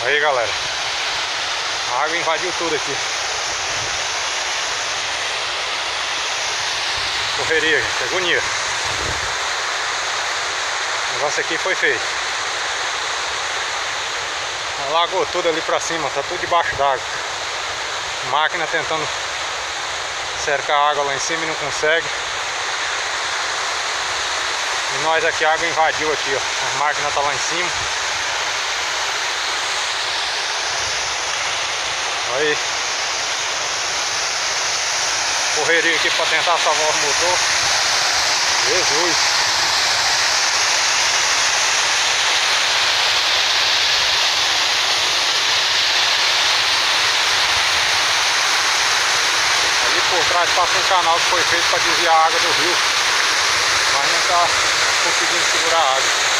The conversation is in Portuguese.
Aí galera, a água invadiu tudo aqui. Correria, gente, agonia. O negócio aqui foi feio. Alagou tudo ali pra cima, tá tudo debaixo d'água. Máquina tentando cercar a água lá em cima e não consegue. E nós aqui, a água invadiu aqui, ó. A máquina tá lá em cima. Aí, correria aqui pra tentar salvar o motor. Jesus! Ali por trás passa um canal que foi feito para desviar a água do rio, mas não tá conseguindo segurar a água.